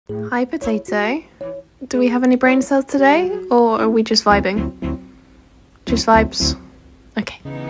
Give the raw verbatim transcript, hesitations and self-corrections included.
Hi, Potato. Do we have any brain cells today, or are we just vibing? Just vibes? Okay.